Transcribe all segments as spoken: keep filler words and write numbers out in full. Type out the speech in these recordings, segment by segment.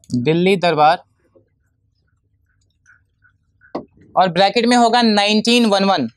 दिल्ली दरबार, और ब्रैकेट में होगा नाइनटीन इलेवन।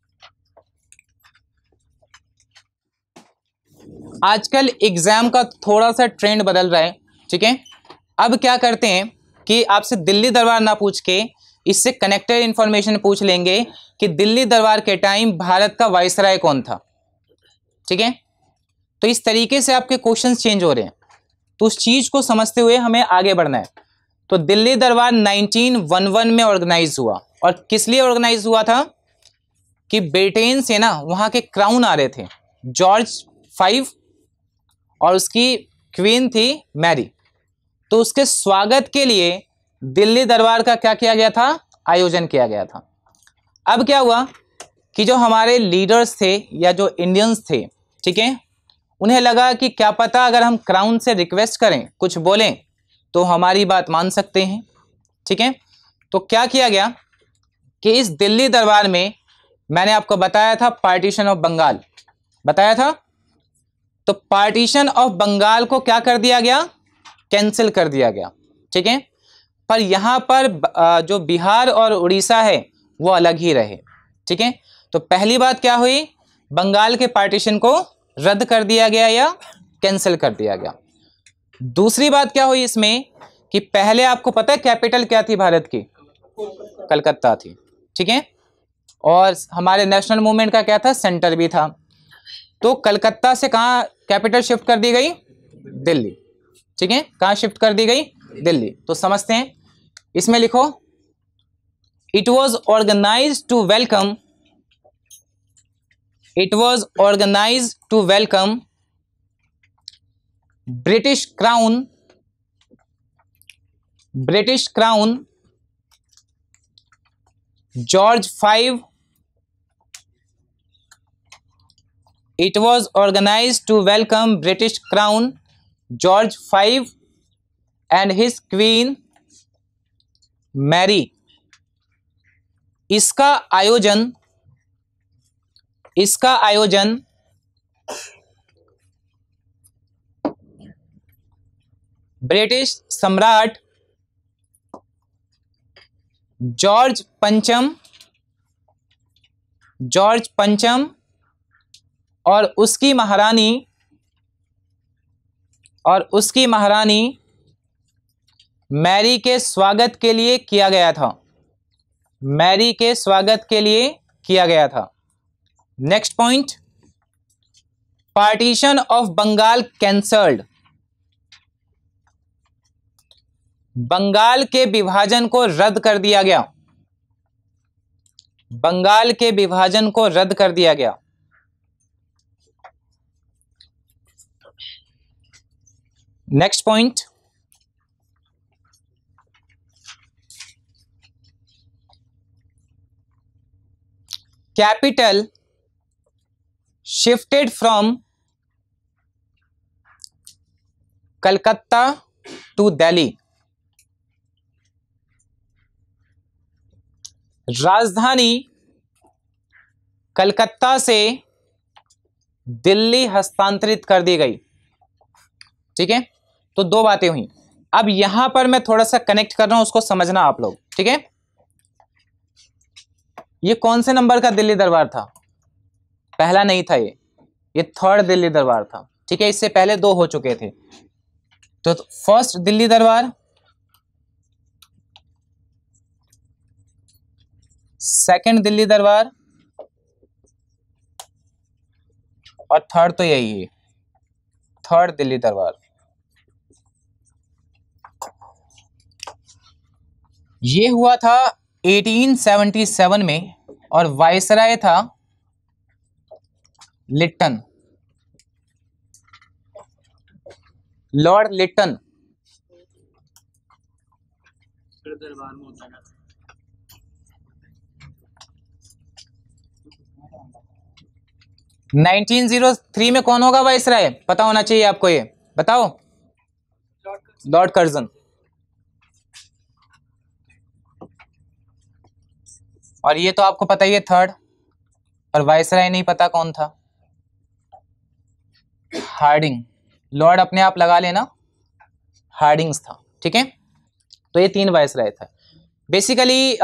आजकल एग्जाम का थोड़ा सा ट्रेंड बदल रहा है, ठीक है। अब क्या करते हैं कि आपसे दिल्ली दरबार ना पूछ के इससे कनेक्टेड इंफॉर्मेशन पूछ लेंगे कि दिल्ली दरबार के टाइम भारत का वायसराय कौन था, ठीक है। तो इस तरीके से आपके क्वेश्चंस चेंज हो रहे हैं, तो उस चीज को समझते हुए हमें आगे बढ़ना है। तो दिल्ली दरबार नाइनटीन इलेवन में ऑर्गेनाइज हुआ, और किस लिए ऑर्गेनाइज हुआ था कि ब्रिटेन से ना वहां के क्राउन आ रहे थे, जॉर्ज फाइव और उसकी क्वीन थी मैरी। तो उसके स्वागत के लिए दिल्ली दरबार का क्या किया गया था, आयोजन किया गया था। अब क्या हुआ कि जो हमारे लीडर्स थे या जो इंडियंस थे, ठीक है, उन्हें लगा कि क्या पता अगर हम क्राउन से रिक्वेस्ट करें, कुछ बोलें तो हमारी बात मान सकते हैं, ठीक है। तो क्या किया गया कि इस दिल्ली दरबार में मैंने आपको बताया था पार्टीशन ऑफ बंगाल, बताया था। तो पार्टीशन ऑफ बंगाल को क्या कर दिया गया, कैंसिल कर दिया गया, ठीक है। पर यहां पर जो बिहार और उड़ीसा है वो अलग ही रहे, ठीक है। तो पहली बात क्या हुई, बंगाल के पार्टीशन को रद्द कर दिया गया या कैंसिल कर दिया गया। दूसरी बात क्या हुई इसमें कि पहले आपको पता है कैपिटल क्या थी भारत की, कलकत्ता थी, ठीक है। और हमारे नेशनल मूवमेंट का क्या था, सेंटर भी था। तो कलकत्ता से कहाँ कैपिटल शिफ्ट कर दी गई, दिल्ली, ठीक है। कहाँ शिफ्ट कर दी गई, दिल्ली। तो समझते हैं, इसमें लिखो it was organise to welcome it was organise to welcome British crown British crown George five It was organized to welcome British Crown George five and his Queen Mary। इसका आयोजन इसका आयोजन ब्रिटिश सम्राट जॉर्ज पंचम George पंचम और उसकी महारानी और उसकी महारानी मैरी के स्वागत के लिए किया गया था मैरी के स्वागत के लिए किया गया था। Next point, partition of Bengal cancelled. Bengal के विभाजन को रद्द कर दिया गया बंगाल के विभाजन को रद्द कर दिया गया। Next point, capital shifted from Calcutta to Delhi. राजधानी कलकत्ता से दिल्ली हस्तांतरित कर दी गई, ठीक है। तो दो बातें हुई। अब यहां पर मैं थोड़ा सा कनेक्ट कर रहा हूं, उसको समझना आप लोग, ठीक है। ये कौन से नंबर का दिल्ली दरबार था, पहला नहीं था ये ये थर्ड दिल्ली दरबार था, ठीक है। इससे पहले दो हो चुके थे। तो फर्स्ट दिल्ली दरबार, सेकंड दिल्ली दरबार, और थर्ड तो यही है, थर्ड दिल्ली दरबार। ये हुआ था अठारह सौ सतहत्तर में, और वायसराय था Lytton, lord Lytton. Nineteen zero three में कौन होगा वायसराय, पता होना चाहिए आपको, ये बताओ। Lord Curzon. और ये तो आपको पता ही है थर्ड, और वायसराय नहीं पता कौन था, हार्डिंग। लॉर्ड अपने आप लगा लेना, हार्डिंग्स था, ठीक है। तो ये तीन वायसराय था। बेसिकली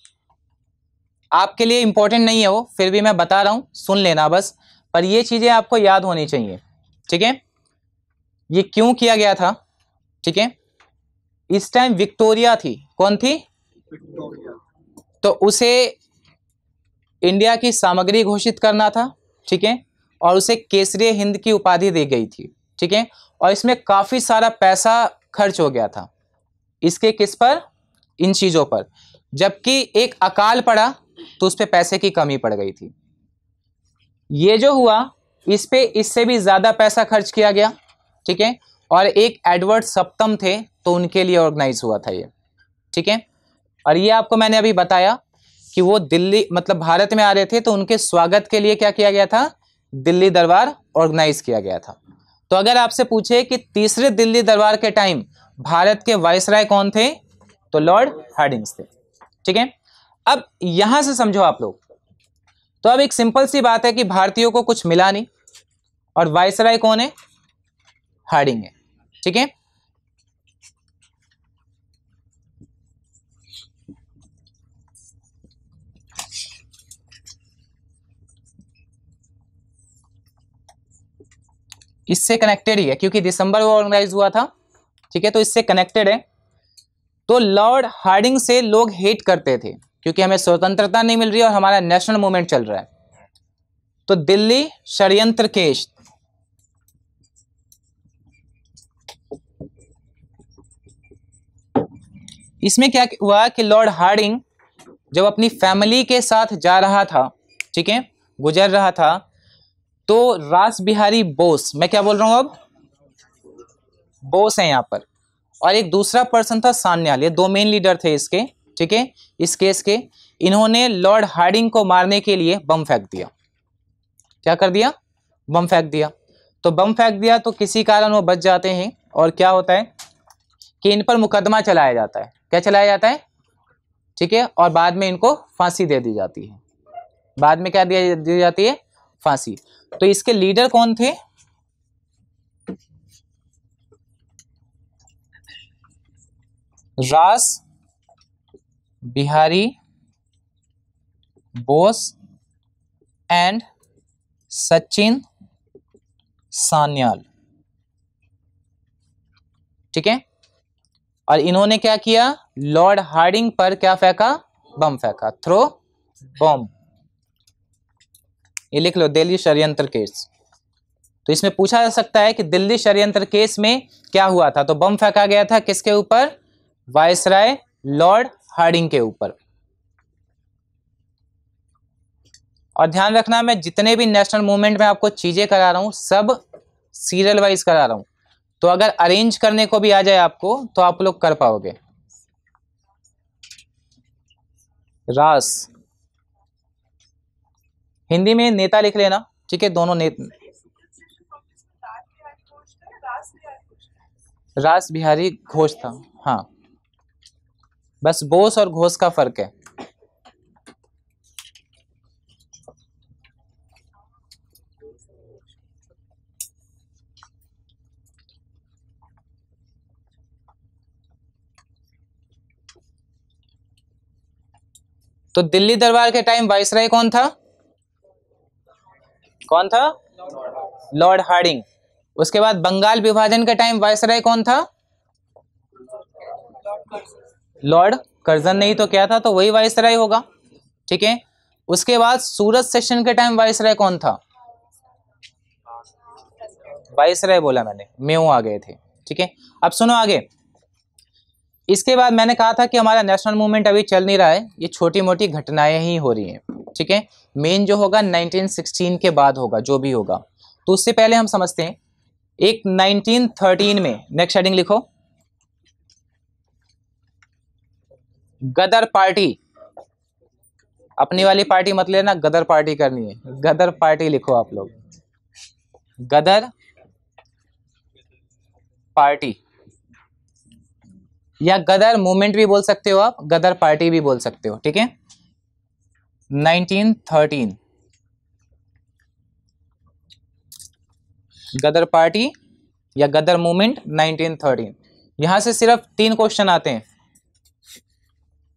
आपके लिए इंपॉर्टेंट नहीं है वो, फिर भी मैं बता रहा हूँ, सुन लेना बस, पर ये चीजें आपको याद होनी चाहिए, ठीक है। ये क्यों किया गया था, ठीक है। इस टाइम विक्टोरिया थी, कौन थी? विक्टोरिया। तो उसे इंडिया की सामग्री घोषित करना था, ठीक है, और उसे केसरी हिंद की उपाधि दी गई थी, ठीक है। और इसमें काफी सारा पैसा खर्च हो गया था इसके, किस पर? इन चीजों पर। जबकि एक अकाल पड़ा तो उस पे पैसे की कमी पड़ गई थी। ये जो हुआ इस पे इससे भी ज्यादा पैसा खर्च किया गया, ठीक है। और एक एडवर्ड सप्तम थे तो उनके लिए ऑर्गेनाइज हुआ था ये, ठीक है। और ये आपको मैंने अभी बताया कि वो दिल्ली मतलब भारत में आ रहे थे तो उनके स्वागत के लिए क्या किया गया था? दिल्ली दरबार ऑर्गेनाइज किया गया था। तो अगर आपसे पूछे कि तीसरे दिल्ली दरबार के टाइम भारत के वायसराय कौन थे, तो लॉर्ड हार्डिंग्स थे, ठीक है। अब यहां से समझो आप लोग, तो अब एक सिंपल सी बात है कि भारतीयों को कुछ मिला नहीं और वायसराय कौन है? हार्डिंग है, ठीक है। इससे कनेक्टेड ही है क्योंकि दिसंबर में ऑर्गेनाइज हुआ था, ठीक है, तो इससे कनेक्टेड है। तो लॉर्ड हार्डिंग से लोग हेट करते थे क्योंकि हमें स्वतंत्रता नहीं मिल रही और हमारा नेशनल मूवमेंट चल रहा है। तो दिल्ली षड्यंत्र केस, इसमें क्या हुआ कि लॉर्ड हार्डिंग जब अपनी फैमिली के साथ जा रहा था, ठीक है, गुजर रहा था, तो रास बिहारी बोस, मैं क्या बोल रहा हूं अब? बोस है यहां पर, और एक दूसरा पर्सन था सान्याल, ये दो मेन लीडर थे इसके, ठीक है, इस केस के। इन्होंने लॉर्ड हार्डिंग को मारने के लिए बम फेंक दिया। क्या कर दिया? बम फेंक दिया। तो बम फेंक दिया तो किसी कारण वो बच जाते हैं और क्या होता है कि इन पर मुकदमा चलाया जाता है। क्या चलाया जाता है? ठीक है, और बाद में इनको फांसी दे दी जाती है। बाद में क्या दिया दी जाती है? फांसी। तो इसके लीडर कौन थे? रास बिहारी बोस एंड सचिन सान्याल, ठीक है। और इन्होंने क्या किया? लॉर्ड हार्डिंग पर क्या फेंका? बम फेंका, थ्रो बम। ये लिख लो, दिल्ली षड्यंत्र केस। तो इसमें पूछा जा सकता है कि दिल्ली षड्यंत्र केस में क्या हुआ था। तो बम फेंका गया था किसके ऊपर? वायसराय लॉर्ड हार्डिंग के ऊपर। और ध्यान रखना, मैं जितने भी नेशनल मूवमेंट में आपको चीजें करा रहा हूं सब सीरियल वाइज करा रहा हूं, तो अगर अरेंज करने को भी आ जाए आपको तो आप लोग कर पाओगे। रास, हिंदी में नेता लिख लेना, ठीक है, दोनों नेता। रास बिहारी घोष था, हाँ, बस बोस और घोष का फर्क है। तो दिल्ली दरबार के टाइम वायसराय कौन था? कौन था? Lord Hardinge. उसके बाद बंगाल विभाजन के टाइम वायसराय कौन था? Lord Curzon. नहीं तो क्या था? तो वही वायसराय होगा, ठीक है। उसके बाद सूरत सेशन के टाइम वायसराय कौन था? वायसराय बोला मैंने, मेऊ आ गए थे, ठीक है। अब सुनो आगे। इसके बाद मैंने कहा था कि हमारा नेशनल मूवमेंट अभी चल नहीं रहा है, ये छोटी मोटी घटनाएं ही हो रही हैं, ठीक है। मेन जो होगा नाइनटीन सिक्सटीन के बाद होगा, जो भी होगा। तो उससे पहले हम समझते हैं एक नाइनटीन थर्टीन में, नेक्स्ट हेडिंग लिखो, गदर पार्टी। अपनी वाली पार्टी मत लेना, गदर पार्टी करनी है, गदर पार्टी लिखो आप लोग, गदर पार्टी, या गदर मूवमेंट भी बोल सकते हो आप, गदर पार्टी भी बोल सकते हो, ठीक है। नाइनटीन थर्टीन गदर पार्टी या गदर मूवमेंट नाइनटीन थर्टीन। यहां से सिर्फ तीन क्वेश्चन आते हैं,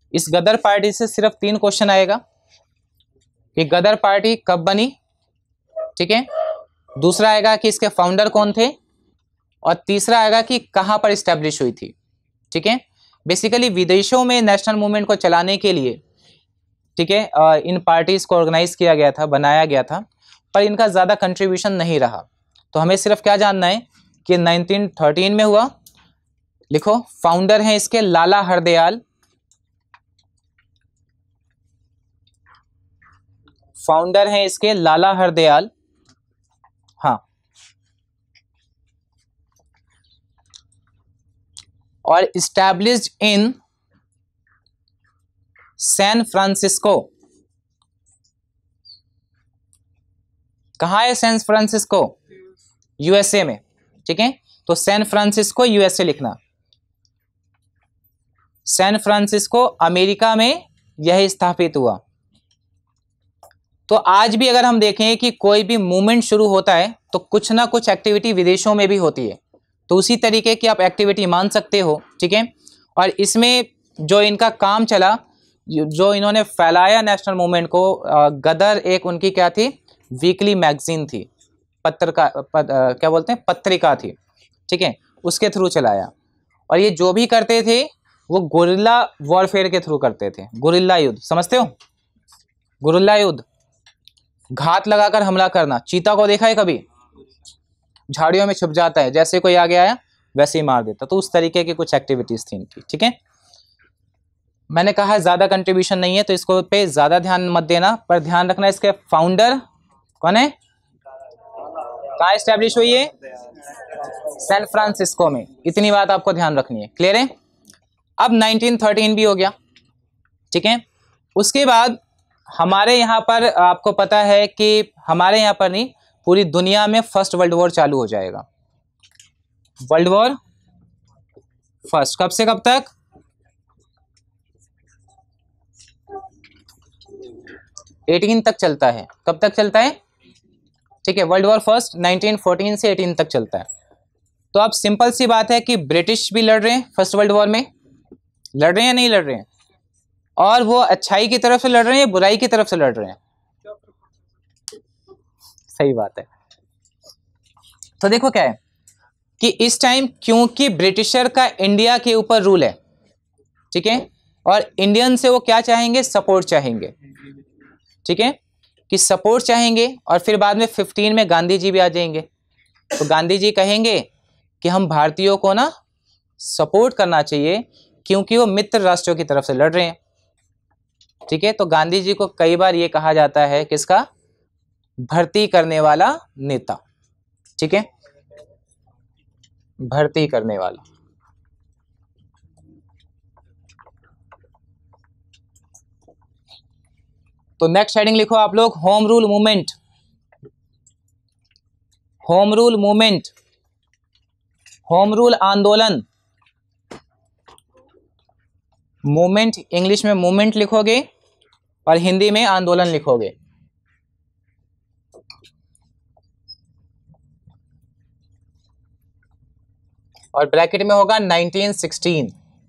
इस गदर पार्टी से सिर्फ तीन क्वेश्चन आएगा कि गदर पार्टी कब बनी, ठीक है, दूसरा आएगा कि इसके फाउंडर कौन थे, और तीसरा आएगा कि कहां पर स्टैब्लिश हुई थी, ठीक है। बेसिकली विदेशों में नेशनल मूवमेंट को चलाने के लिए, ठीक है, इन पार्टीज को ऑर्गेनाइज किया गया था, बनाया गया था, पर इनका ज्यादा कंट्रीब्यूशन नहीं रहा। तो हमें सिर्फ क्या जानना है कि नाइनटीन थर्टीन में हुआ। लिखो, फाउंडर हैं इसके लाला हरदयाल, फाउंडर हैं इसके लाला हरदयाल, हाँ, और इस्टेब्लिश्ड इन सैन फ्रांसिस्को। कहाँ है सैन फ्रांसिस्को? यूएसए में, ठीक है। तो सैन फ्रांसिस्को यूएसए लिखना, सैन फ्रांसिस्को अमेरिका में यह स्थापित हुआ। तो आज भी अगर हम देखें कि कोई भी मूवमेंट शुरू होता है तो कुछ ना कुछ एक्टिविटी विदेशों में भी होती है, तो उसी तरीके की आप एक्टिविटी मान सकते हो, ठीक है। और इसमें जो इनका काम चला, जो इन्होंने फैलाया नेशनल मूवमेंट को, गदर एक उनकी क्या थी, वीकली मैगजीन थी, पत्रका पत, क्या बोलते हैं, पत्रिका थी, ठीक है, उसके थ्रू चलाया। और ये जो भी करते थे वो गुरिल्ला वॉरफेयर के थ्रू करते थे। गुरिल्ला युद्ध समझते हो? गुरिल्ला युद्ध, घात लगाकर हमला करना। चीता को देखा है कभी? झाड़ियों में छुप जाता है, जैसे कोई आगे आया वैसे ही मार देता। तो उस तरीके की कुछ एक्टिविटीज थी इनकी, ठीक है। मैंने कहा ज्यादा कंट्रीब्यूशन नहीं है तो इसको पे ज्यादा ध्यान मत देना, पर ध्यान रखना इसके फाउंडर कौन है, कहाँ एस्टेब्लिश हुई है, सैन फ्रांसिस्को में। इतनी बात आपको ध्यान रखनी है, क्लियर है। अब नाइनटीन थर्टीन भी हो गया, ठीक है। उसके बाद हमारे यहाँ पर आपको पता है कि हमारे यहाँ पर नहीं, पूरी दुनिया में फर्स्ट वर्ल्ड वॉर चालू हो जाएगा। वर्ल्ड वॉर फर्स्ट कब से कब तक? अठारह तक चलता है। कब तक चलता है? ठीक है, world war first nineteen fourteen से अठारह तक चलता है। तो अब सिंपल सी बात है कि ब्रिटिश भी लड़ रहे हैं फर्स्ट वर्ल्ड वॉर में, लड़ रहे हैं या नहीं लड़ रहे हैं, और वो अच्छाई की तरफ से लड़ रहे हैं या बुराई की तरफ से लड़ रहे हैं? सही बात है। तो देखो क्या है कि इस टाइम क्योंकि ब्रिटिशर का इंडिया के ऊपर रूल है, ठीक है, और इंडियन से वो क्या चाहेंगे, सपोर्ट चाहेंगे, ठीक है, कि सपोर्ट चाहेंगे। और फिर बाद में फिफ्टीन में गांधी जी भी आ जाएंगे। तो गांधी जी कहेंगे कि हम भारतीयों को ना सपोर्ट करना चाहिए क्योंकि वो मित्र राष्ट्रों की तरफ से लड़ रहे हैं, ठीक है। तो गांधी जी को कई बार ये कहा जाता है किसका, भर्ती करने वाला नेता, ठीक है, भर्ती करने वाला। तो नेक्स्ट हेडिंग लिखो आप लोग, home rule movement. Home rule movement, home rule आंदोलन। मूवमेंट इंग्लिश में मूवमेंट लिखोगे और हिंदी में आंदोलन लिखोगे। और ब्रैकेट में होगा नाइनटीन सिक्सटीन।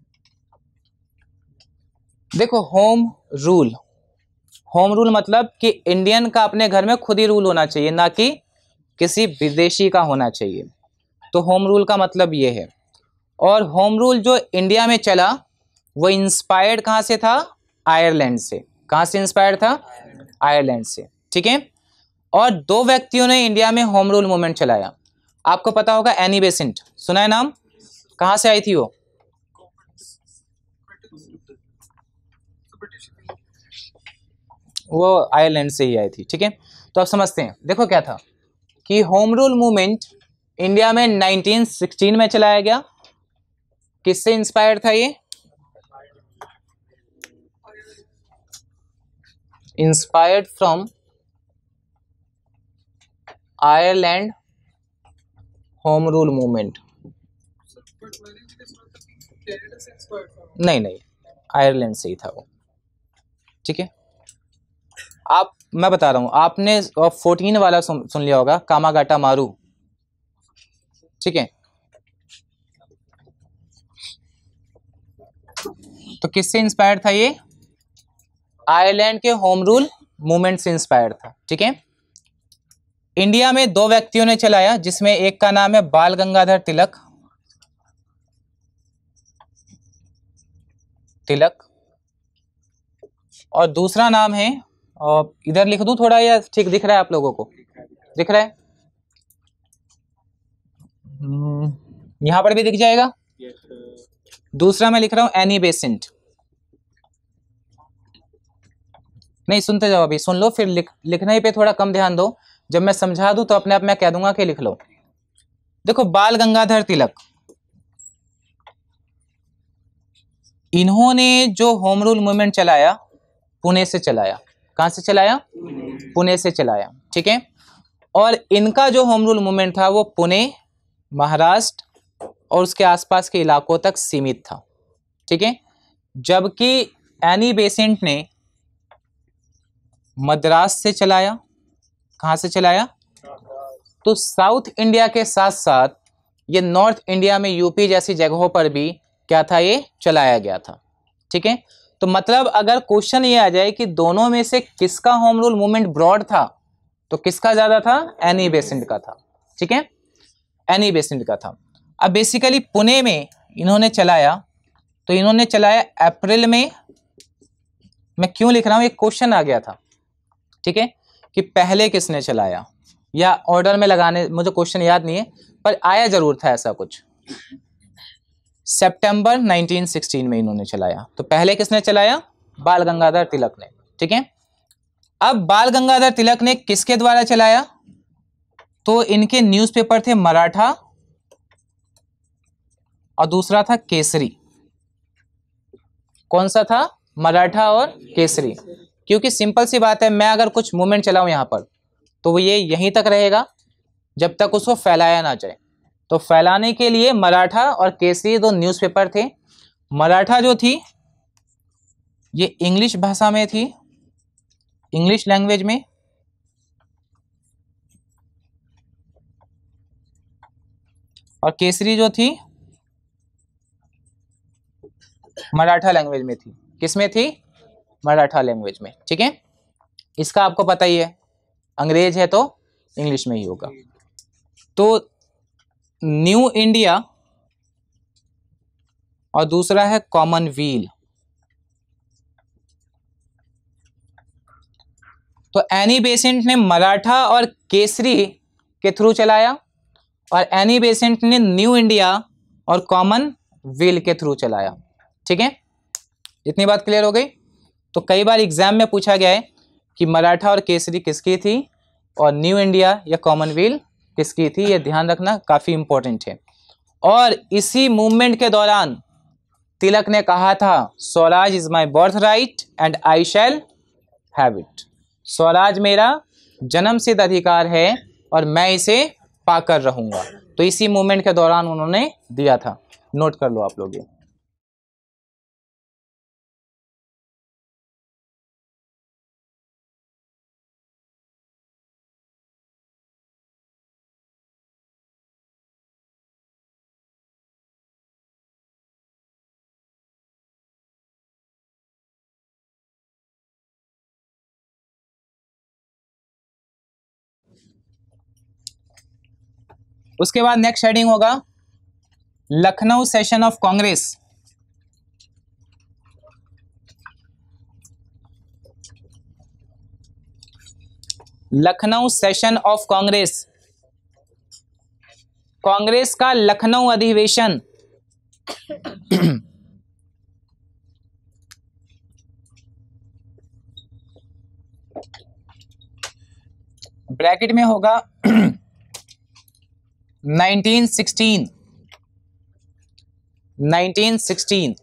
देखो, होम रूल, होम रूल मतलब कि इंडियन का अपने घर में खुद ही रूल होना चाहिए, ना कि किसी विदेशी का होना चाहिए। तो होम रूल का मतलब ये है। और होम रूल जो इंडिया में चला वो इंस्पायर्ड कहाँ से था, आयरलैंड से। कहाँ से इंस्पायर्ड था, आयरलैंड से, ठीक है। और दो व्यक्तियों ने इंडिया में होम रूल मूवमेंट चलाया। आपको पता होगा एनी बेसेंट, सुना है नाम? कहाँ से आई थी वो? वो आयरलैंड से ही आई थी, ठीक है। तो अब समझते हैं। देखो क्या था कि होम रूल मूवमेंट इंडिया में नाइनटीन सिक्सटीन में चलाया गया। किससे इंस्पायर था ये? Inspired from Ireland home rule movement. नहीं नहीं, आयरलैंड से ही था वो, ठीक है। आप, मैं बता रहा हूं, आपने फोर्टीन वाला सुन, सुन लिया होगा, कामागाटा मारू, ठीक है। तो किससे इंस्पायर्ड था ये? आयरलैंड के होम रूल मूवमेंट से इंस्पायर्ड था। ठीक है। इंडिया में दो व्यक्तियों ने चलाया, जिसमें एक का नाम है बाल गंगाधर तिलक तिलक और दूसरा नाम है, और इधर लिख दूं थोड़ा, या ठीक दिख रहा है आप लोगों को? दिख रहा है? यहां पर भी दिख जाएगा। दूसरा मैं लिख रहा हूं एनी बेसेंट। नहीं सुनते जाओ, अभी सुन लो, फिर लिख लिखने पे थोड़ा कम ध्यान दो। जब मैं समझा दूं तो अपने आप मैं कह दूंगा कि लिख लो। देखो, बाल गंगाधर तिलक, इन्होंने जो होम रूल मूवमेंट चलाया, पुणे से चलाया। कहां से चलाया? पुणे से चलाया। ठीक है। और इनका जो होम रूल मूवमेंट था वो पुणे, महाराष्ट्र और उसके आसपास के इलाकों तक सीमित था। ठीक है। जबकि एनी बेसेंट ने मद्रास से चलाया। कहां से चलाया? तो साउथ इंडिया के साथ साथ ये नॉर्थ इंडिया में यूपी जैसी जगहों पर भी क्या था, ये चलाया गया था। ठीक है। तो मतलब अगर क्वेश्चन ये आ जाए कि दोनों में से किसका होम रूल मूवमेंट ब्रॉड था, तो किसका ज्यादा था? एनी बेसेंट का था। ठीक है, एनी बेसेंट का था। अब बेसिकली पुणे में इन्होंने चलाया, तो इन्होंने चलाया अप्रैल में। मैं क्यों लिख रहा हूं, एक क्वेश्चन आ गया था। ठीक है, कि पहले किसने चलाया, या ऑर्डर में लगाने, मुझे क्वेश्चन याद नहीं है पर आया जरूर था ऐसा कुछ। सितंबर नाइनटीन सिक्सटीन में इन्होंने चलाया। तो पहले किसने चलाया? बाल गंगाधर तिलक ने। ठीक है। अब बाल गंगाधर तिलक ने किसके द्वारा चलाया? तो इनके न्यूज़पेपर थे मराठा और दूसरा था केसरी। कौन सा था? मराठा और केसरी। क्योंकि सिंपल सी बात है, मैं अगर कुछ मूवमेंट चलाऊं यहां पर तो वो ये यहीं तक रहेगा जब तक उसको फैलाया ना जाए। तो फैलाने के लिए मराठा और केसरी दो न्यूज़पेपर थे। मराठा जो थी ये इंग्लिश भाषा में थी, इंग्लिश लैंग्वेज में, और केसरी जो थी मराठा लैंग्वेज में थी। किस में थी? मराठा लैंग्वेज में। ठीक है, इसका आपको पता ही है, अंग्रेज है तो इंग्लिश में ही होगा। तो न्यू इंडिया और दूसरा है कॉमनवेल्थ। तो एनी बेसेंट ने मराठा और केसरी के थ्रू चलाया और एनी बेसेंट ने न्यू इंडिया और कॉमनवेल्थ के थ्रू चलाया। ठीक है, इतनी बात क्लियर हो गई। तो कई बार एग्जाम में पूछा गया है कि मराठा और केसरी किसकी थी और न्यू इंडिया या कॉमनवेल्थ किसकी थी, ये ध्यान रखना काफी इंपॉर्टेंट है। और इसी मूवमेंट के दौरान तिलक ने कहा था, swaraj is my birthright and I shall have it. Swaraj मेरा जन्म सिद्ध अधिकार है और मैं इसे पाकर रहूंगा। तो इसी मूवमेंट के दौरान उन्होंने दिया था। नोट कर लो आप लोग ये। उसके बाद नेक्स्ट हेडिंग होगा Lucknow session of Congress. Lucknow session of Congress, Congress का लखनऊ अधिवेशन। ब्रैकेट में होगा नाइनटीन सिक्सटीन, नाइनटीन सिक्सटीन।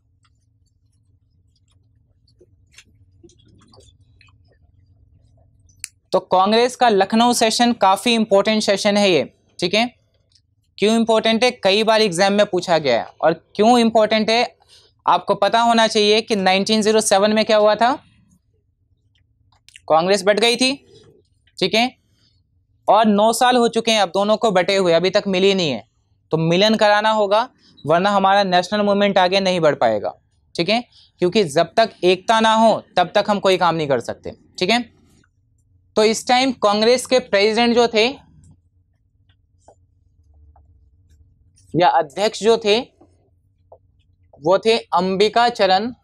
तो कांग्रेस का लखनऊ सेशन काफी इंपॉर्टेंट सेशन है ये। ठीक है, क्यों इंपॉर्टेंट है? कई बार एग्जाम में पूछा गया है। और क्यों इंपॉर्टेंट है आपको पता होना चाहिए कि नाइनटीन ओ सेवन में क्या हुआ था, कांग्रेस बट गई थी। ठीक है, और नौ साल हो चुके हैं अब दोनों को बटे हुए, अभी तक मिली नहीं है। तो मिलन कराना होगा, वरना हमारा नेशनल मूवमेंट आगे नहीं बढ़ पाएगा। ठीक है, क्योंकि जब तक एकता ना हो तब तक हम कोई काम नहीं कर सकते। ठीक है, तो इस टाइम कांग्रेस के प्रेसिडेंट जो थे या अध्यक्ष जो थे वो थे अंबिका चरण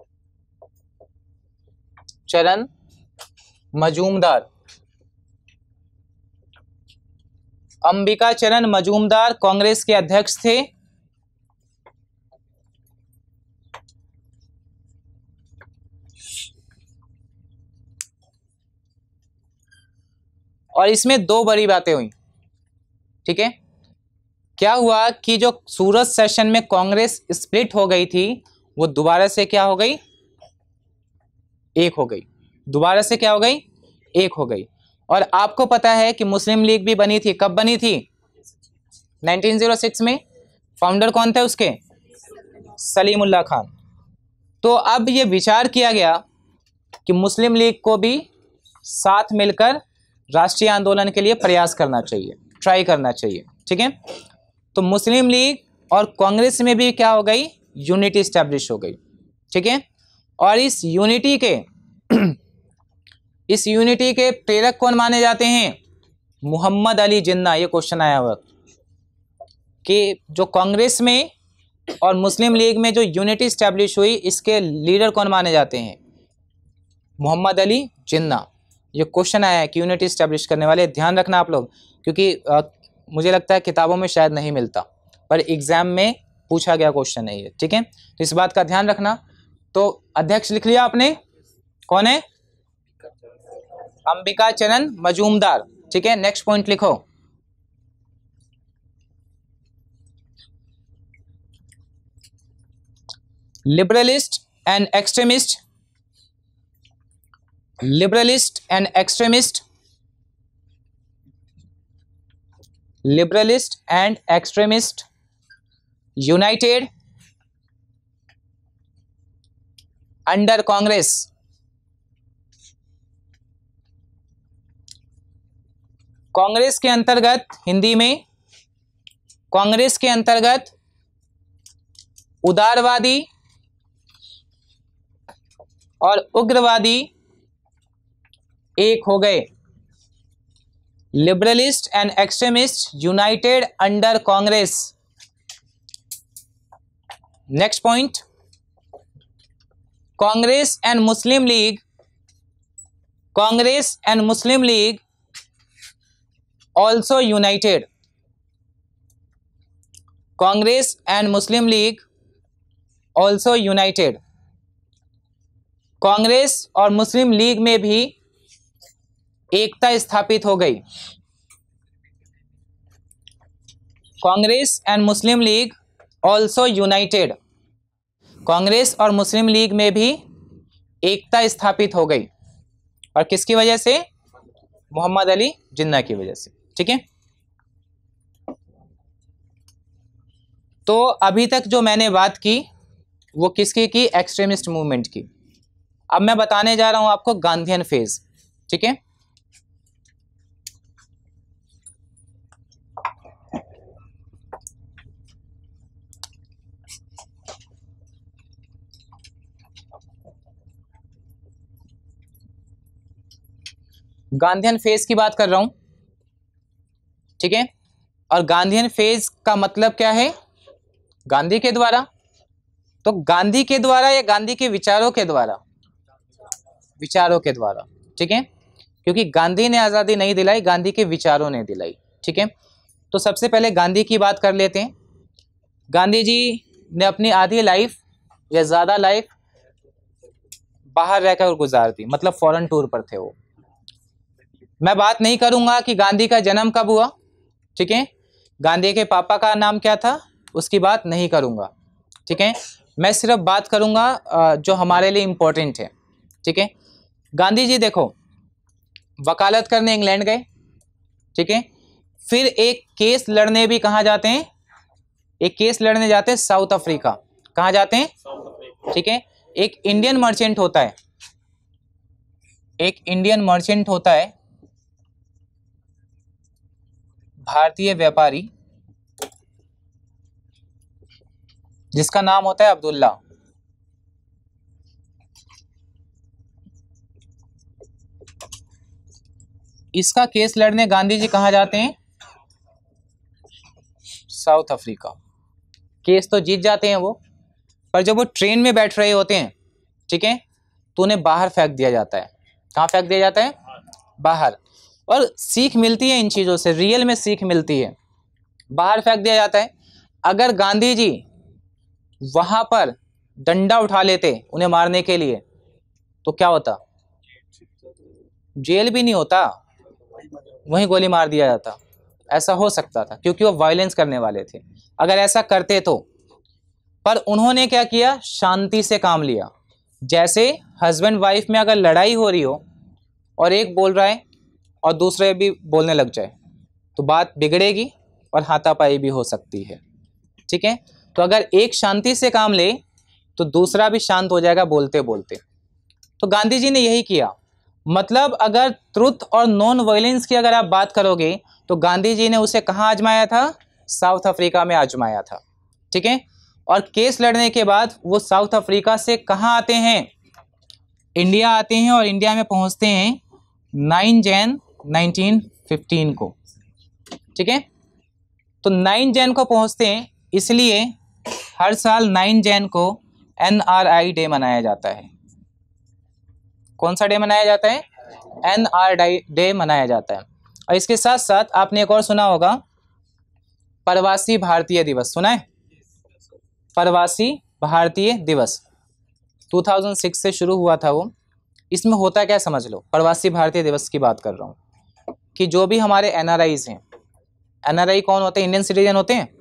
चरण मजूमदार। अंबिका चरण मजूमदार कांग्रेस के अध्यक्ष थे। और इसमें दो बड़ी बातें हुई। ठीक है, क्या हुआ कि जो सूरत सेशन में कांग्रेस स्प्लिट हो गई थी वो दोबारा से क्या हो गई, एक हो गई। दोबारा से क्या हो गई, एक हो गई। और आपको पता है कि मुस्लिम लीग भी बनी थी। कब बनी थी, नाइनटीन ओ सिक्स में। फाउंडर कौन थे उसके, सलीमुल्लाह खान। तो अब ये विचार किया गया कि मुस्लिम लीग को भी साथ मिलकर राष्ट्रीय आंदोलन के लिए प्रयास करना चाहिए, ट्राई करना चाहिए। ठीक है, तो मुस्लिम लीग और कांग्रेस में भी क्या हो गई, यूनिटी स्टैब्लिश हो गई। ठीक है, और इस यूनिटी के इस यूनिटी के प्रेरक कौन माने जाते हैं, मोहम्मद अली जिन्ना। ये क्वेश्चन आया हुआ कि जो कांग्रेस में और मुस्लिम लीग में जो यूनिटी स्टैब्लिश हुई इसके लीडर कौन माने जाते हैं, मोहम्मद अली जिन्ना। ये क्वेश्चन आया है कि यूनिटी स्टैब्लिश करने वाले, ध्यान रखना आप लोग, क्योंकि आ, मुझे लगता है किताबों में शायद नहीं मिलता पर एग्जाम में पूछा गया क्वेश्चन है ये। ठीक है, तो इस बात का ध्यान रखना। तो अध्यक्ष लिख लिया आपने, कौन है, अंबिका चरण मजूमदार। ठीक है, नेक्स्ट पॉइंट लिखो, liberalist and extremist liberalist and extremist liberalist and extremist united under Congress. Congress के अंतर्गत, हिंदी में कांग्रेस के अंतर्गत उदारवादी और उग्रवादी एक हो गए। Liberalist and extremist united under Congress. Next point, Congress and Muslim League Congress and Muslim League also united। Congress and Muslim League also united। Congress और मुस्लिम लीग में भी एकता स्थापित हो गई। Congress and Muslim League also united। Congress और मुस्लिम लीग में भी एकता स्थापित हो गई, और किसकी वजह से, मोहम्मद अली जिन्ना की वजह से। ठीक है, तो अभी तक जो मैंने बात की वो किसकी की, एक्सट्रीमिस्ट मूवमेंट की। अब मैं बताने जा रहा हूं आपको गांधीयन फेज। ठीक है, गांधीयन फेज की बात कर रहा हूं। ठीक है, और गांधीयन फेज का मतलब क्या है, गांधी के द्वारा। तो गांधी के द्वारा या गांधी के विचारों के द्वारा, विचारों के द्वारा। ठीक है, क्योंकि गांधी ने आजादी नहीं दिलाई, गांधी के विचारों ने दिलाई। ठीक है, तो सबसे पहले गांधी की बात कर लेते हैं। गांधी जी ने अपनी आधी लाइफ या ज्यादा लाइफ बाहर रहकर गुजार दी, मतलब फॉरेन टूर पर थे वो। मैं बात नहीं करूंगा कि गांधी का जन्म कब हुआ। ठीक है, गांधी के पापा का नाम क्या था उसकी बात नहीं करूंगा। ठीक है, मैं सिर्फ बात करूंगा जो हमारे लिए इंपॉर्टेंट है। ठीक है, गांधी जी देखो वकालत करने इंग्लैंड गए। ठीक है, फिर एक केस लड़ने भी कहाँ जाते हैं, एक केस लड़ने जाते हैं साउथ अफ्रीका। कहाँ जाते हैं, ठीक है, एक इंडियन मर्चेंट होता है, एक इंडियन मर्चेंट होता है, भारतीय व्यापारी, जिसका नाम होता है अब्दुल्ला। इसका केस लड़ने गांधी जी कहाँ जाते हैं? South Africa. केस तो जीत जाते हैं वो, पर जब वो ट्रेन में बैठ रहे होते हैं, ठीक है, तो उन्हें बाहर फेंक दिया जाता है। कहाँ फेंक दिया जाता है? बाहर। और सीख मिलती है इन चीज़ों से, रियल में सीख मिलती है। बाहर फेंक दिया जाता है। अगर गांधी जी वहां पर डंडा उठा लेते उन्हें मारने के लिए, तो क्या होता? जेल भी नहीं होता, वहीं गोली मार दिया जाता। ऐसा हो सकता था क्योंकि वो वायलेंस करने वाले थे, अगर ऐसा करते तो। पर उन्होंने क्या किया? शांति से काम लिया। जैसे हस्बैंड वाइफ में अगर लड़ाई हो रही हो और एक बोल रहा है और दूसरे भी बोलने लग जाए, तो बात बिगड़ेगी और हाथापाई भी हो सकती है, ठीक है। तो अगर एक शांति से काम ले तो दूसरा भी शांत हो जाएगा बोलते बोलते। तो गांधी जी ने यही किया। मतलब अगर ट्रुथ और नॉन वायलेंस की अगर आप बात करोगे तो गांधी जी ने उसे कहाँ आजमाया था? साउथ अफ्रीका में आजमाया था, ठीक है। और केस लड़ने के बाद वो साउथ अफ्रीका से कहाँ आते हैं? इंडिया आते हैं, और इंडिया में पहुंचते हैं नाइन जैन नाइनटीन फिफ्टीन को, ठीक है। तो नाइन जैन को पहुंचते हैं, इसलिए हर साल नाइन जैन को एन आर आई डे मनाया जाता है। कौन सा डे मनाया जाता है? एन आर आई डे मनाया जाता है। और इसके साथ साथ आपने एक और सुना होगा, प्रवासी भारतीय दिवस। सुना है? प्रवासी भारतीय दिवस दो हज़ार छह से शुरू हुआ था वो। इसमें होता क्या समझ लो। प्रवासी भारतीय दिवस की बात कर रहा हूँ कि जो भी हमारे एन आर आईज़ हैं, एन आर आई कौन होते हैं? इंडियन सिटीजन होते हैं,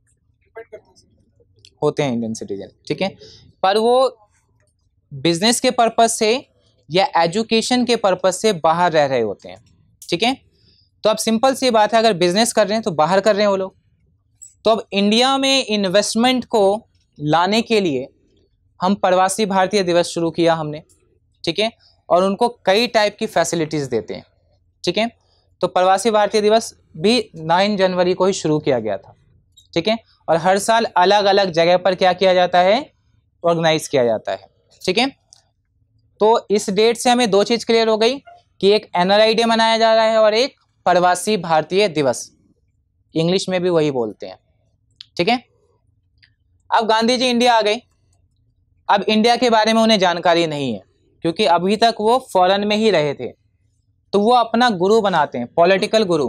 होते हैं इंडियन सिटीजन, ठीक है। पर वो बिजनेस के पर्पस से या एजुकेशन के पर्पस से बाहर रह रहे होते हैं, ठीक है। तो अब सिंपल सी बात है, अगर बिजनेस कर रहे हैं तो बाहर कर रहे हैं वो लोग। तो अब इंडिया में इन्वेस्टमेंट को लाने के लिए हम प्रवासी भारतीय दिवस शुरू किया हमने, ठीक है। और उनको कई टाइप की फैसिलिटीज़ देते हैं, ठीक है। तो प्रवासी भारतीय दिवस भी नौ जनवरी को ही शुरू किया गया था, ठीक है। और हर साल अलग अलग जगह पर क्या किया जाता है? ऑर्गेनाइज किया जाता है, ठीक है। तो इस डेट से हमें दो चीज़ क्लियर हो गई कि एक एन आर आई डे मनाया जा रहा है और एक प्रवासी भारतीय दिवस, इंग्लिश में भी वही बोलते हैं, ठीक है। अब गांधी जी इंडिया आ गए। अब इंडिया के बारे में उन्हें जानकारी नहीं है क्योंकि अभी तक वो फॉरेन में ही रहे थे। तो वो अपना गुरु बनाते हैं, पॉलिटिकल गुरु,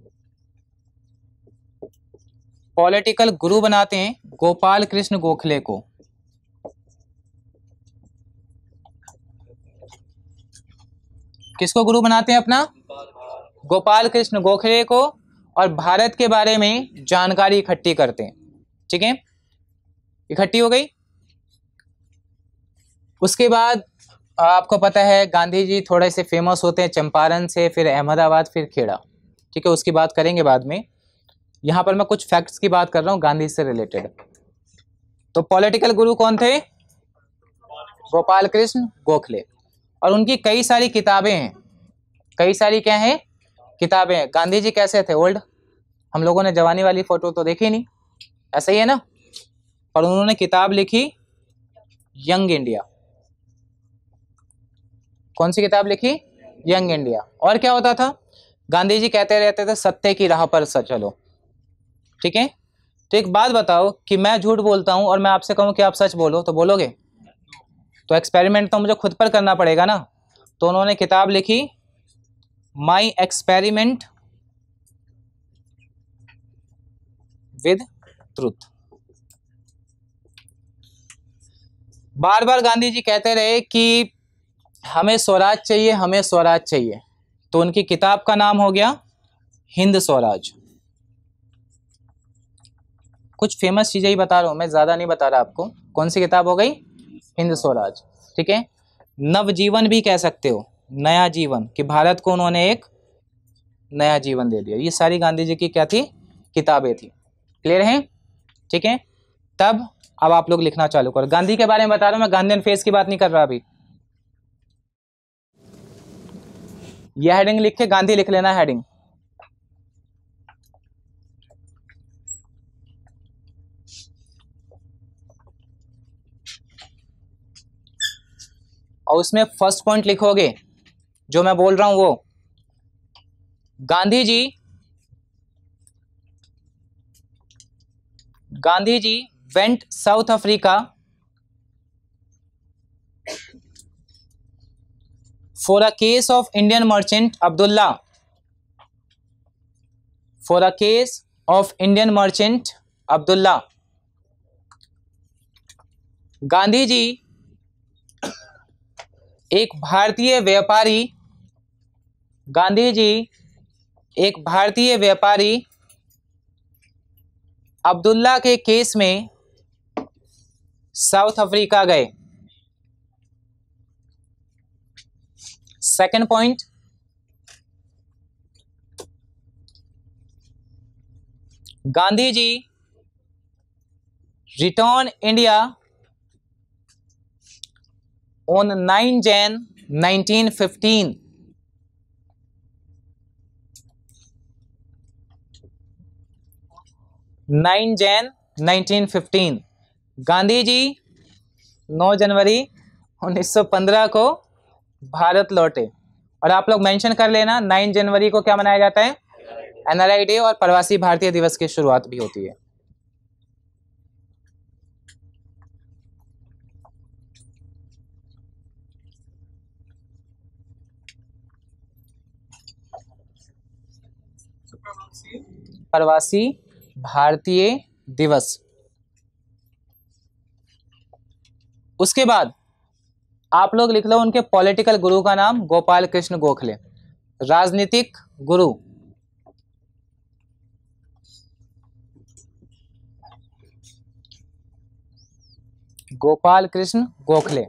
पॉलिटिकल गुरु बनाते हैं गोपाल कृष्ण गोखले को। किसको गुरु बनाते हैं अपना? गोपाल कृष्ण गोखले को। और भारत के बारे में जानकारी इकट्ठी करते हैं, ठीक है। इकट्ठी हो गई। उसके बाद आपको पता है गांधी जी थोड़े से फेमस होते हैं चंपारण से, फिर अहमदाबाद, फिर खेड़ा, ठीक है। उसकी बात करेंगे बाद में। यहाँ पर मैं कुछ फैक्ट्स की बात कर रहा हूँ गांधी से रिलेटेड। तो पॉलिटिकल गुरु कौन थे? गोपाल कृष्ण गोखले। और उनकी कई सारी किताबें हैं। कई सारी क्या हैं? किताबें हैं। गांधी जी कैसे थे? ओल्ड। हम लोगों ने जवानी वाली फोटो तो देखी नहीं, ऐसा ही है ना। पर उन्होंने किताब लिखी यंग इंडिया। कौन सी किताब लिखी? Young India. और क्या होता था? गांधी जी कहते रहते थे सत्य की राह पर चलो, ठीक है। तो एक बात बताओ कि मैं झूठ बोलता हूं और मैं आपसे कहूं कि आप सच बोलो, तो बोलोगे? तो एक्सपेरिमेंट तो मुझे खुद पर करना पड़ेगा ना। तो उन्होंने किताब लिखी माई एक्सपेरिमेंट विद ट्रुथ। बार बार गांधी जी कहते रहे कि हमें स्वराज चाहिए, हमें स्वराज चाहिए। तो उनकी किताब का नाम हो गया हिंद स्वराज। कुछ फेमस चीजें ही बता रहा हूं मैं, ज्यादा नहीं बता रहा आपको। कौन सी किताब हो गई? हिंद स्वराज, ठीक है। नवजीवन भी कह सकते हो, नया जीवन, कि भारत को उन्होंने एक नया जीवन दे दिया। ये सारी गांधी जी की क्या थी? किताबें थी। क्लियर है? ठीक है। तब अब आप लोग लिखना चालू करो। गांधी के बारे में बता रहा हूं मैं, गांधीयन फेज की बात नहीं कर रहा अभी। यह हेडिंग लिख के गांधी लिख लेना, हेडिंग। और उसमें फर्स्ट पॉइंट लिखोगे जो मैं बोल रहा हूं वो, Gandhi ji Gandhi ji went South Africa for a case of Indian merchant Abdullah for a case of Indian merchant Abdullah. Gandhi ji एक भारतीय व्यापारी गांधी जी एक भारतीय व्यापारी अब्दुल्ला के केस में साउथ अफ्रीका गए। Second point, Gandhi ji return India on nine Jan nineteen fifteen. Nine Jan nineteen fifteen. Gandhi ji नौ जनवरी उन्नीस सौ पंद्रह को भारत लौटे। और आप लोग मेंशन कर लेना, नाइन जनवरी को क्या मनाया जाता है? एन आर आई डे और प्रवासी भारतीय दिवस की शुरुआत भी होती है। प्रवासी भारतीय दिवस। उसके बाद आप लोग लिख लो उनके पॉलिटिकल गुरु का नाम, गोपाल कृष्ण गोखले। राजनीतिक गुरु गोपाल कृष्ण गोखले।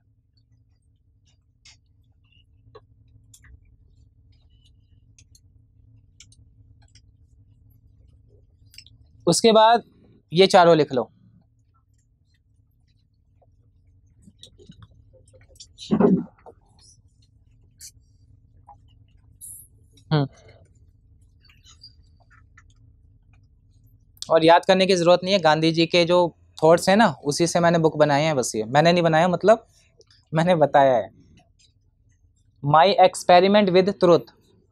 उसके बाद ये चारों लिख लो। हम्म और याद करने की जरूरत नहीं है, गांधी जी के जो थॉट्स हैं ना उसी से मैंने बुक बनाए हैं, बस ये मैंने नहीं बनाया, मतलब मैंने बताया है। My experiment with truth.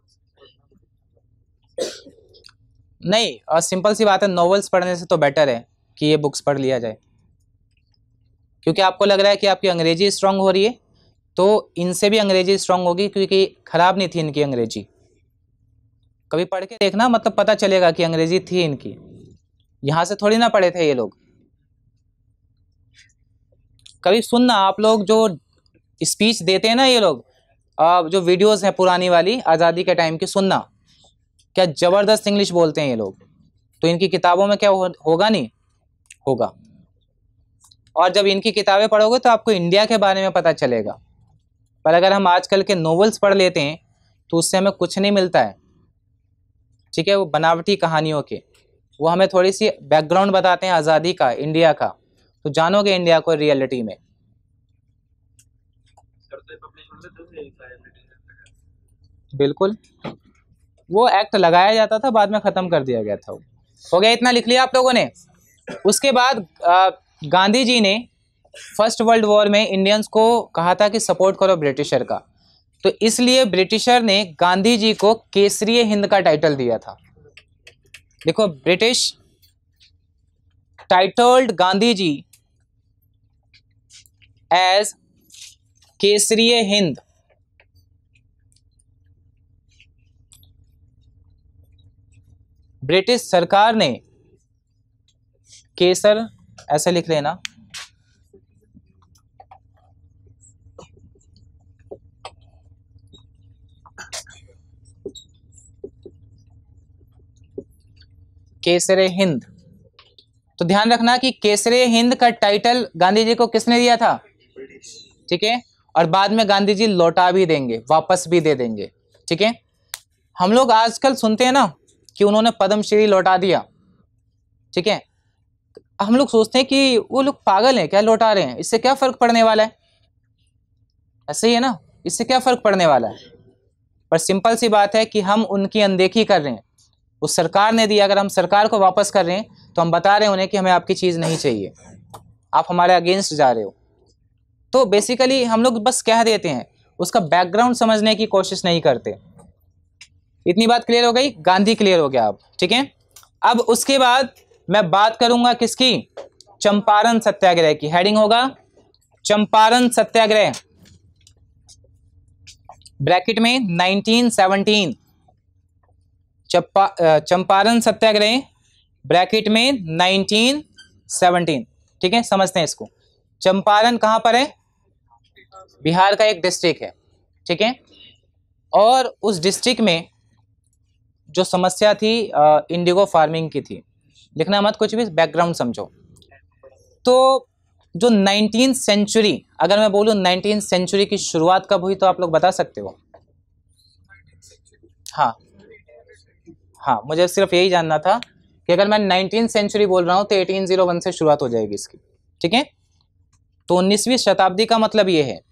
नहीं, और सिंपल सी बात है, नॉवेल्स पढ़ने से तो बेटर है कि ये बुक्स पढ़ लिया जाए। क्योंकि आपको लग रहा है कि आपकी अंग्रेजी स्ट्रांग हो रही है, तो इनसे भी अंग्रेजी स्ट्रांग होगी, क्योंकि खराब नहीं थी इनकी अंग्रेजी। कभी पढ़ के देखना, मतलब पता चलेगा कि अंग्रेजी थी इनकी। यहां से थोड़ी ना पढ़े थे ये लोग। कभी सुनना, आप लोग जो स्पीच देते हैं ना ये लोग, जो वीडियोस हैं पुरानी वाली आज़ादी के टाइम की, सुनना क्या जबरदस्त इंग्लिश बोलते हैं ये लोग। तो इनकी किताबों में क्या हो, होगा नहीं होगा। और जब इनकी किताबें पढ़ोगे तो आपको इंडिया के बारे में पता चलेगा। पर अगर हम आजकल के नॉवेल्स पढ़ लेते हैं तो उससे हमें कुछ नहीं मिलता है, ठीक है। वो बनावटी कहानियों के, वो हमें थोड़ी सी बैकग्राउंड बताते हैं आज़ादी का, इंडिया का, तो जानोगे इंडिया को रियलिटी में। बिल्कुल, वो एक्ट लगाया जाता था, बाद में खत्म कर दिया गया था। हो गया, इतना लिख लिया आप लोगों ने। उसके बाद गांधी जी ने फर्स्ट वर्ल्ड वॉर में इंडियंस को कहा था कि सपोर्ट करो ब्रिटिशर का, तो इसलिए ब्रिटिशर ने गांधी जी को केसरी हिंद का टाइटल दिया था। देखो, British titled Gandhi ji as Kesari Hind. British सरकार ने केसर, ऐसे लिख लेना, केसरे हिंद। तो ध्यान रखना कि केसरे हिंद का टाइटल गांधी जी को किसने दिया था? ठीक है। और बाद में गांधी जी लौटा भी देंगे, वापस भी दे देंगे, ठीक है। हम लोग आजकल सुनते हैं ना कि उन्होंने पद्मश्री लौटा दिया, ठीक है। हम लोग सोचते हैं कि वो लोग पागल हैं क्या, लौटा रहे हैं, इससे क्या फर्क पड़ने वाला है। ऐसे ही है ना, इससे क्या फर्क पड़ने वाला है। पर सिंपल सी बात है कि हम उनकी अनदेखी कर रहे हैं। उस सरकार ने दिया, अगर हम सरकार को वापस कर रहे हैं तो हम बता रहे हैं उन्हें कि हमें आपकी चीज़ नहीं चाहिए, आप हमारे अगेंस्ट जा रहे हो। तो बेसिकली हम लोग बस कह देते हैं, उसका बैकग्राउंड समझने की कोशिश नहीं करते। इतनी बात क्लियर हो गई, गांधी क्लियर हो गया अब, ठीक है। अब उसके बाद मैं बात करूंगा किसकी, चंपारण सत्याग्रह की। हेडिंग होगा चंपारण सत्याग्रह, ब्रैकेट में nineteen seventeen, Champa Champaran satyagraha bracket में नाइनटीन सेवनटीन, ठीक है। समझते हैं इसको। चंपारण कहां पर है, बिहार का एक डिस्ट्रिक्ट है, ठीक है। और उस डिस्ट्रिक्ट में जो समस्या थी इंडिगो फार्मिंग की थी, लिखना मत कुछ भी, बैकग्राउंड समझो। तो जो नाइनटीन सेंचुरी, अगर मैं बोलूँ नाइनटीन सेंचुरी की शुरुआत कब हुई तो आप लोग बता सकते हो? हाँ हाँ, मुझे सिर्फ यही जानना था कि अगर मैं नाइनटीन सेंचुरी बोल रहा हूँ तो एटीन ओ वन से शुरुआत हो जाएगी इसकी, ठीक है। तो उन्नीसवीं शताब्दी का मतलब ये है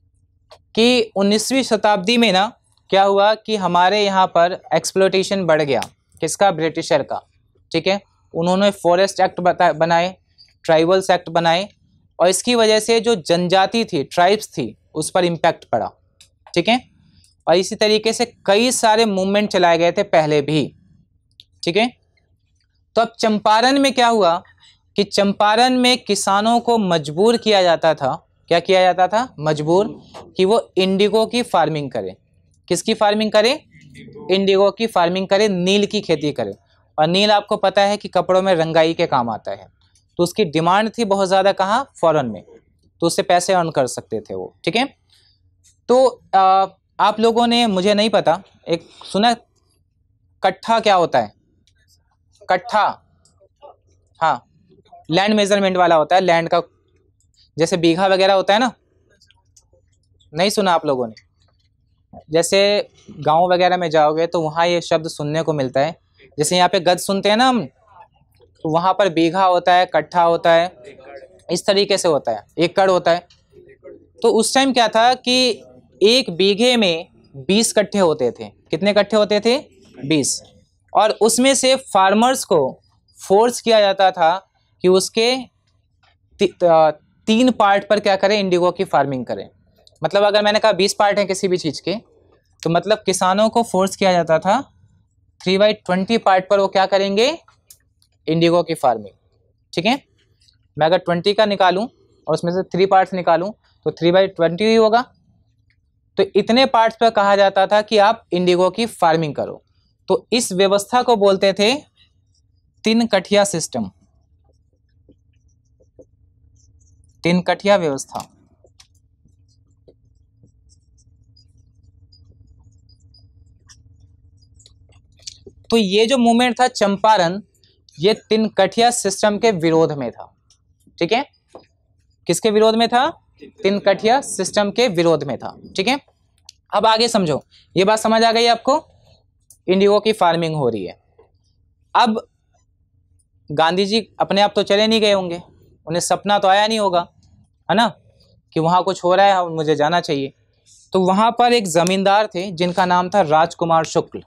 कि उन्नीसवीं शताब्दी में ना क्या हुआ कि हमारे यहाँ पर एक्सप्लोटेशन बढ़ गया, किसका, ब्रिटिशर का, ठीक है। उन्होंने फॉरेस्ट एक्ट बनाए, ट्राइबल्स एक्ट बनाए, और इसकी वजह से जो जनजाति थी, ट्राइब्स थी, उस पर इम्पैक्ट पड़ा, ठीक है। और इसी तरीके से कई सारे मूवमेंट चलाए गए थे पहले भी, ठीक है। तो अब चंपारण में क्या हुआ कि चंपारण में किसानों को मजबूर किया जाता था, क्या किया जाता था, मजबूर, कि वो इंडिगो की फार्मिंग करें। किसकी फार्मिंग करें, इंडिगो की फार्मिंग करें, नील की खेती करें। और नील आपको पता है कि कपड़ों में रंगाई के काम आता है, तो उसकी डिमांड थी बहुत ज़्यादा, कहाँ, फॉरेन में, तो उससे पैसे अर्न कर सकते थे वो, ठीक है। तो आ, आप लोगों ने, मुझे नहीं पता, एक सुना कट्ठा क्या होता है, कट्ठा, हाँ, लैंड मेजरमेंट वाला होता है, लैंड का, जैसे बीघा वगैरह होता है ना, नहीं सुना आप लोगों ने? जैसे गांव वगैरह में जाओगे तो वहाँ ये शब्द सुनने को मिलता है, जैसे यहाँ पे गज सुनते हैं ना हम, तो वहाँ पर बीघा होता है, कट्ठा होता है, इस तरीके से होता है, एकड़ होता है। तो उस टाइम क्या था कि एक बीघे में बीस कट्ठे होते थे। कितने कट्ठे होते थे? बीस। और उसमें से फार्मर्स को फोर्स किया जाता था कि उसके ती, तीन पार्ट पर क्या करें, इंडिगो की फार्मिंग करें। मतलब अगर मैंने कहा बीस पार्ट हैं किसी भी चीज़ के, तो मतलब किसानों को फोर्स किया जाता था थ्री बाई ट्वेंटी पार्ट पर वो क्या करेंगे, इंडिगो की फार्मिंग, ठीक है। मैं अगर ट्वेंटी का निकालूं और उसमें से थ्री पार्ट्स निकालूं तो थ्री बाई ट्वेंटी ही होगा। तो इतने पार्ट्स पर कहा जाता था कि आप इंडिगो की फार्मिंग करो। तो इस व्यवस्था को बोलते थे तीन कठिया सिस्टम, तीन कठिया व्यवस्था। तो ये जो मूवमेंट था चंपारण, ये तीन कठिया सिस्टम के विरोध में था, ठीक है। किसके विरोध में था? तीन कठिया सिस्टम के विरोध में था, ठीक है। अब आगे समझो, ये बात समझ आ गई आपको, इंडिगो की फार्मिंग हो रही है। अब गांधी जी अपने आप तो चले नहीं गए होंगे, उन्हें सपना तो आया नहीं होगा, है ना, कि वहाँ कुछ हो रहा है, मुझे जाना चाहिए। तो वहाँ पर एक जमींदार थे जिनका नाम था राजकुमार शुक्ल,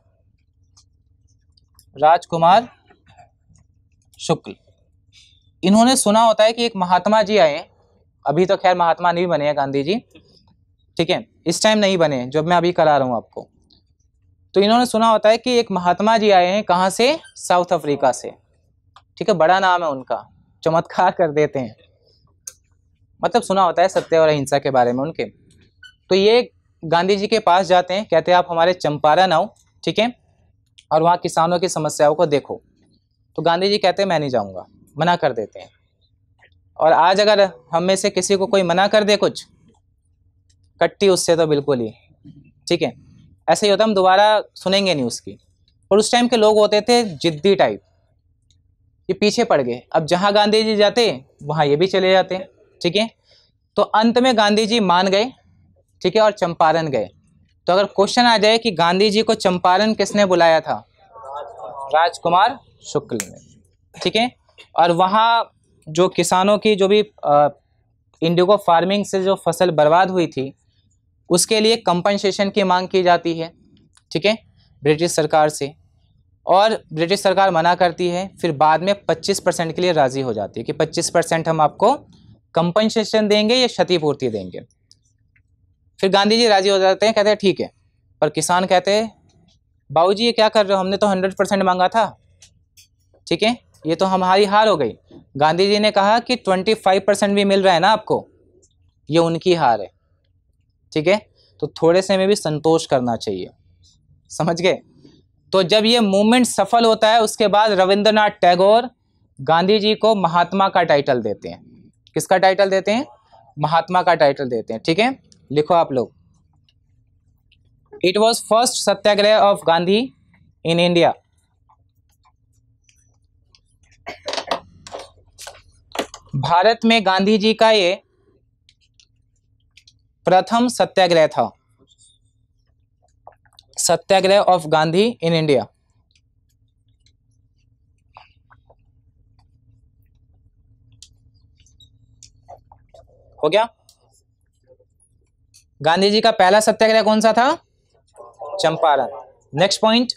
राजकुमार शुक्ल। इन्होंने सुना होता है कि एक महात्मा जी आए, अभी तो खैर महात्मा नहीं बने हैं गांधी जी, ठीक है, इस टाइम नहीं बने जब मैं अभी करा रहा हूँ आपको। तो इन्होंने सुना होता है कि एक महात्मा जी आए हैं, कहाँ से? साउथ अफ्रीका से, ठीक है, बड़ा नाम है उनका, चमत्कार कर देते हैं, मतलब सुना होता है सत्य और अहिंसा के बारे में उनके। तो ये गांधी जी के पास जाते हैं, कहते हैं आप हमारे चंपारण आओ, ठीक है, और वहाँ किसानों की समस्याओं को देखो। तो गांधी जी कहते हैं मैं नहीं जाऊँगा, मना कर देते हैं। और आज अगर हम में से किसी को कोई मना कर दे कुछ, कट्टी उससे तो बिल्कुल ही, ठीक है, ऐसे ही होता, हम दोबारा सुनेंगे नहीं उसकी। और उस टाइम के लोग होते थे जिद्दी टाइप, ये पीछे पड़ गए, अब जहाँ गांधी जी जाते वहाँ ये भी चले जाते, ठीक है। तो अंत में गांधी जी मान गए, ठीक है, और चंपारण गए। तो अगर क्वेश्चन आ जाए कि गांधी जी को चंपारण किसने बुलाया था? राजकुमार शुक्ल ने, ठीक है। और वहाँ जो किसानों की जो भी इंडिगो फार्मिंग से जो फसल बर्बाद हुई थी, उसके लिए कंपनसेशन की मांग की जाती है, ठीक है, ब्रिटिश सरकार से। और ब्रिटिश सरकार मना करती है, फिर बाद में पच्चीस परसेंट के लिए राज़ी हो जाती है कि पच्चीस परसेंट हम आपको कंपनसेशन देंगे या क्षतिपूर्ति देंगे। फिर गांधी जी राज़ी हो जाते हैं, कहते हैं ठीक है, पर किसान कहते हैं बाबूजी ये क्या कर रहे हो, हमने तो हंड्रेड परसेंट मांगा था, ठीक है, ये तो हमारी हार हो गई। गांधी जी ने कहा कि ट्वेंटी फाइव परसेंट भी मिल रहा है ना आपको, ये उनकी हार है, ठीक है, तो थोड़े से में भी संतोष करना चाहिए, समझ गए। तो जब ये मूवमेंट सफल होता है उसके बाद रविंद्रनाथ टैगोर गांधी जी को महात्मा का टाइटल देते हैं। किसका टाइटल देते हैं? महात्मा का टाइटल देते हैं, ठीक है, लिखो आप लोग। It was first satyagraha of Gandhi in India. भारत में गांधी जी का ये प्रथम सत्याग्रह था, satyagraha of Gandhi in India. हो गया। गांधी जी का पहला सत्याग्रह कौन सा था? Champaran. Next point,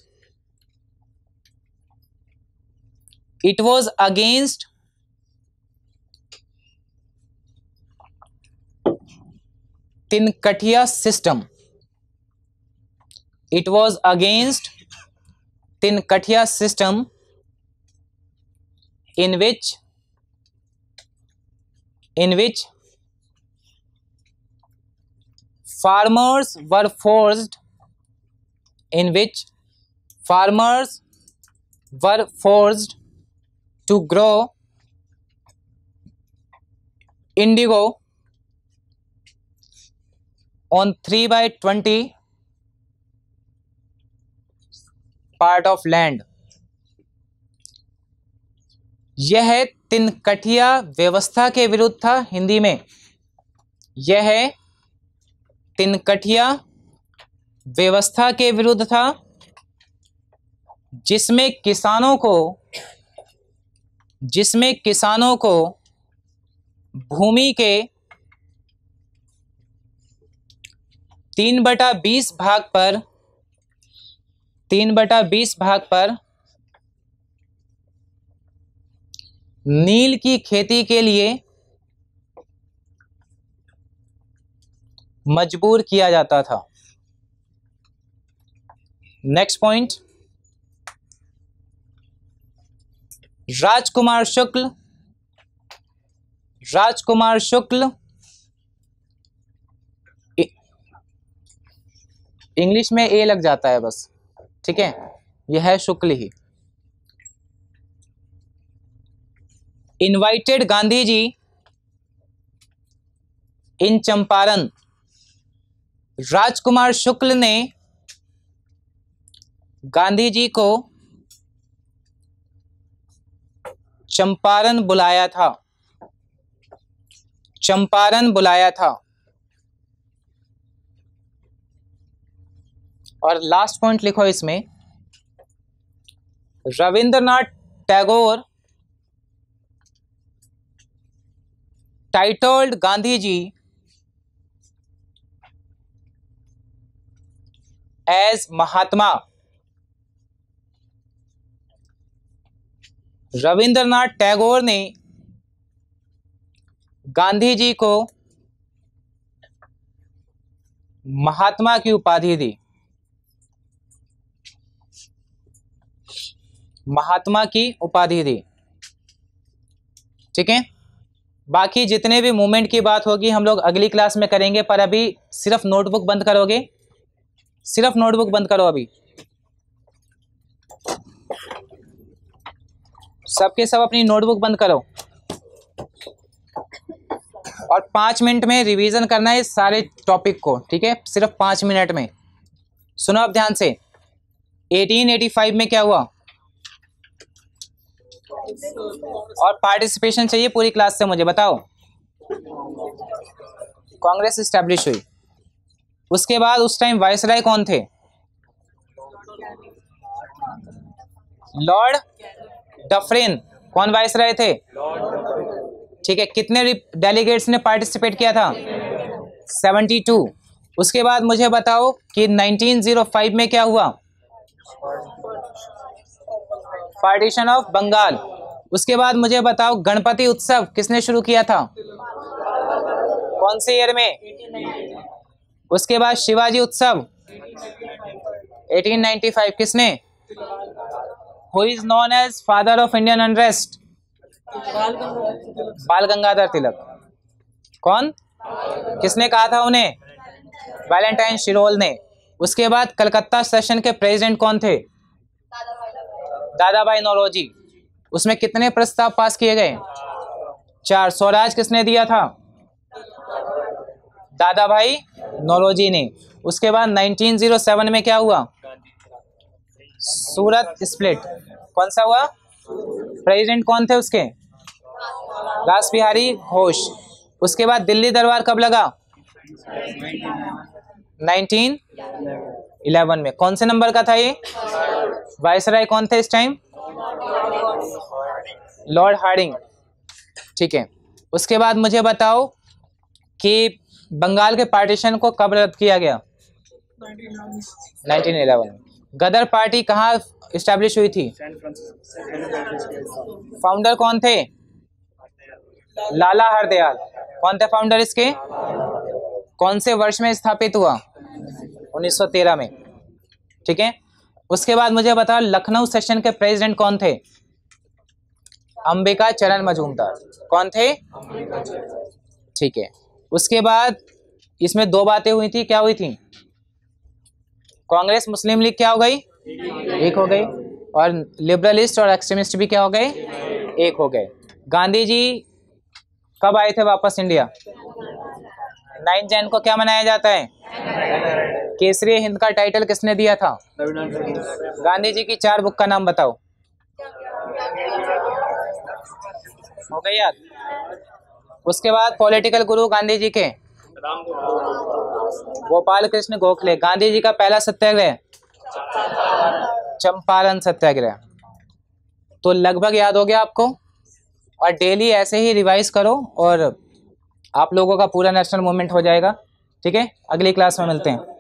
it was against Tinkathia system. It was against Tinkathia system in which in which farmers were forced in which farmers were forced to grow indigo on three by twenty part of land। यह तिनकठिया व्यवस्था के विरुद्ध था। हिंदी में यह तिनकठिया व्यवस्था के विरुद्ध था, जिसमें किसानों को जिसमें किसानों को भूमि के तीन बटा बीस भाग पर तीन बटा बीस भाग पर नील की खेती के लिए मजबूर किया जाता था। Next point, Rajkumar Shukla Rajkumar Shukla English में ए लग जाता है बस, ठीक है, यह है शुक्ल ही। Invited Gandhi ji in Champaran. राजकुमार शुक्ल ने गांधी जी को चंपारण बुलाया था चंपारण बुलाया था और लास्ट पॉइंट लिखो इसमें, रविंद्रनाथ टैगोर टाइटल्ड गांधी जी एज महात्मा। रविंद्रनाथ टैगोर ने गांधी जी को महात्मा की उपाधि दी महात्मा की उपाधि दी ठीक है। बाकी जितने भी मूवमेंट की बात होगी हम लोग अगली क्लास में करेंगे, पर अभी सिर्फ नोटबुक बंद करोगे, सिर्फ नोटबुक बंद करो अभी, सबके सब अपनी नोटबुक बंद करो और पाँच मिनट में रिवीजन करना है सारे टॉपिक को, ठीक है, सिर्फ पाँच मिनट में। सुनो अब ध्यान से, अठारह सौ पचासी में क्या हुआ और पार्टिसिपेशन चाहिए पूरी क्लास से, मुझे बताओ। कांग्रेस एस्टैब्लिश हुई, उसके बाद उस टाइम वायसराय कौन थे? Lord Dufferin. कौन वायसराय थे? ठीक है। कितने डेलीगेट्स ने पार्टिसिपेट किया था? बहत्तर। उसके बाद मुझे बताओ कि नाइनटीन ओ फाइव में क्या हुआ? Partition of Bengal. उसके बाद मुझे बताओ गणपति उत्सव किसने शुरू किया था? कौन से ईयर में? उसके बाद Shivaji Utsav eighteen ninety five. किसने? Who is known as father of Indian unrest? Bal Gangadhar तिलक। कौन? किसने कहा था उन्हें? वैलेंटाइन शिरोल ने। उसके बाद कलकत्ता सेशन के प्रेसिडेंट कौन थे? दादा भाई नौरोजी। उसमें कितने प्रस्ताव पास किए गए? चार। स्वराज किसने दिया था? दादा भाई नौरोजी ने। उसके बाद नाइनटीन ओ सेवन में क्या हुआ? सूरत स्प्लिट। कौन सा हुआ? प्रेसिडेंट कौन थे उसके? रास बिहारी घोष। उसके बाद दिल्ली दरबार कब लगा? नाइनटीन इलेवन में। कौन से नंबर का था ये? वायसराय कौन थे इस टाइम? Lord Hardinge. ठीक है। उसके बाद मुझे बताओ कि बंगाल के पार्टीशन को कब रद्द किया गया? नाइनटीन इलेवन में। गदर पार्टी कहाँ इस्टेब्लिश हुई थी? फाउंडर कौन थे? लाला हरदयाल। कौन थे फाउंडर इसके? कौन से वर्ष में स्थापित हुआ? उन्नीस सौ तेरह में। ठीक है। उसके बाद मुझे बताओ लखनऊ सेशन के प्रेसिडेंट कौन थे? अंबिका चरण मजूमदार। कौन थे? ठीक है। उसके बाद इसमें दो बातें हुई थी। क्या हुई थी? कांग्रेस मुस्लिम लीग क्या हो गई? एक हो गई। और लिबरलिस्ट और एक्सट्रीमिस्ट भी क्या हो गए? एक हो गए। गांधी जी कब आए थे वापस इंडिया? नाइन जैन को क्या मनाया जाता है? केसरी हिंद का टाइटल किसने दिया था? गांधी जी की चार बुक का नाम बताओ। हो गई याद? उसके बाद पॉलिटिकल गुरु गांधी जी के? गोपाल कृष्ण गोखले। गांधी जी का पहला सत्याग्रह? चंपारण सत्याग्रह। तो लगभग याद हो गया आपको। और डेली ऐसे ही रिवाइज करो और आप लोगों का पूरा नेशनल मूवमेंट हो जाएगा। ठीक है। अगली क्लास में मिलते हैं।